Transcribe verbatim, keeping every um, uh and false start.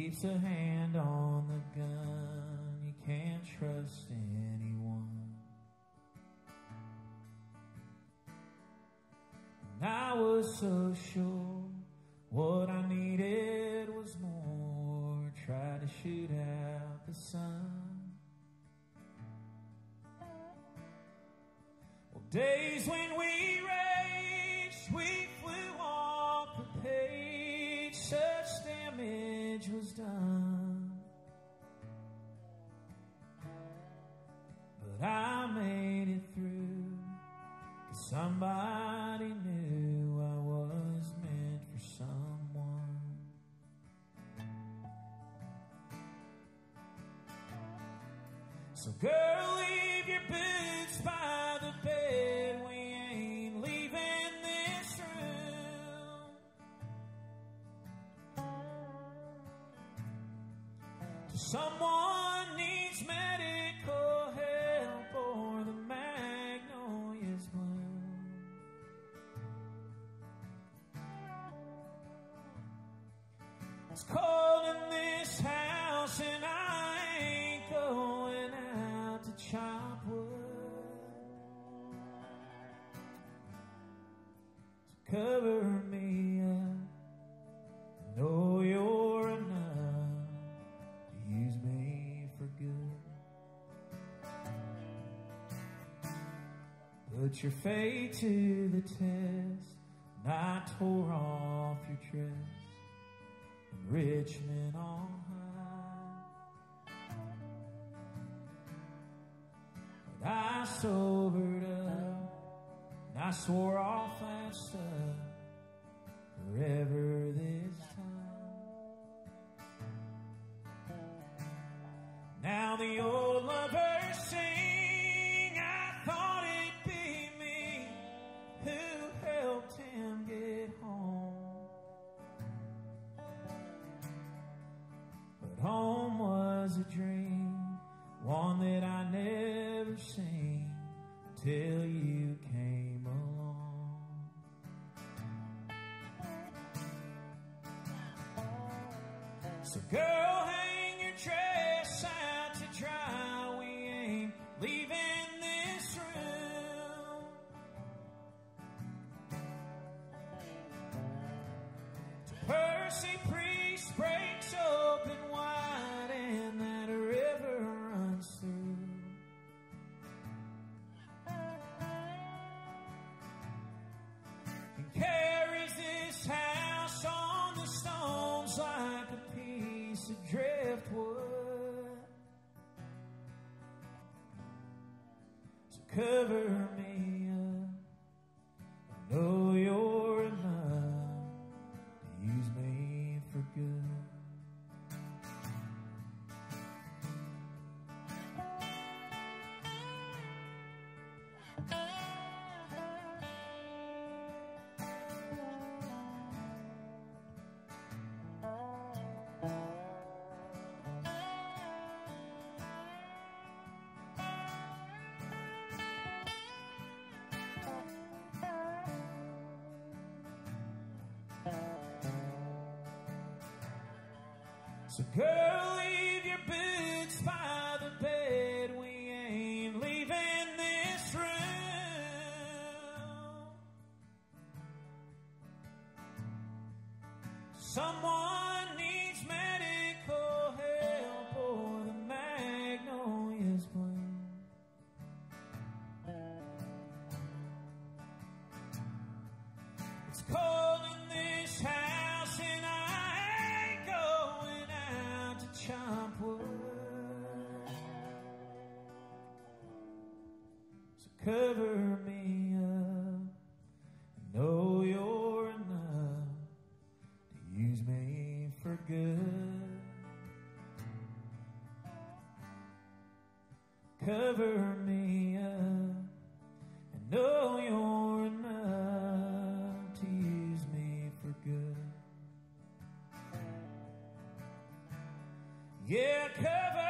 keeps a hand on the gun. You can't trust anyone. And I was so sure what I needed was more. Try to shoot out the sun. Well, days when we raged, we flew off the page. Such damage was done. But I made it through, 'cause somebody knew I was meant for someone. So girl, leave your boots by the bed. We ain't leaving this room. Someone needs medical help or the magnolias bloom. It's cold in this house and I ain't going out to chop wood. So cover me up. I know you're enough to use me for good. Put your fate to the test. And I tore off your dress in Richmond on high. But I sobered up and I swore off that stuff forever this time. Now the old lovers sing, I thought it'd be me who helped him get home. But home was a dream, one that I never seen till you came along. So girl, hang your dress out to dry. We ain't leaving this room. To Percy Priest breaks open wide and that river runs through. And carries this house on the stones like a piece of driftwood. So cover me up. I know you're enough to use me for good. So girl, leave your boots by the bed. We ain't leaving this room. Someone needs medical help or the magnolias bloom. It's cold in this house and I ain't going out to chop wood. So cover me up. I know you're enough to use me for good. Cover me up. I know you're enough to use me for good. Yeah, cover